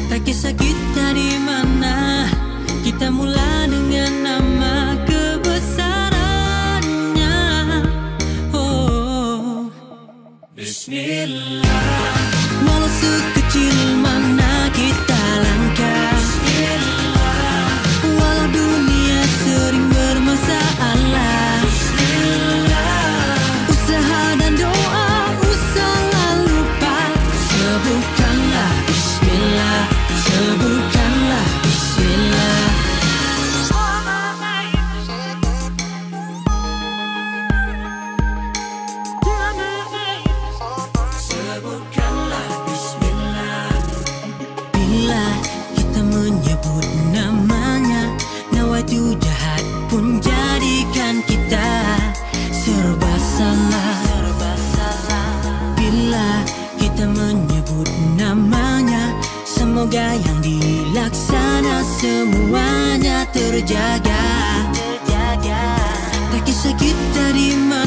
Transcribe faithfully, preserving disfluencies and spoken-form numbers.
Tak kisah kita di mana, kita mula dengan nama kebesarannya. Oh, Bismillah. Walau sekecil mana kita langkah, Bismillah. Walau dunia sering bermasalah, Bismillah. Usaha dan doa usahlah lupa, sebutkanlah Bismillah, sebutkanlah Bismillah. Sebutkanlah Bismillah. Bila kita menyebut namanya, nawaitu jahat pun jadikan kita serba salah. Bila kita menyebut namanya, semoga yang dilaksana semuanya terjaga. Tak kisah kita di mana,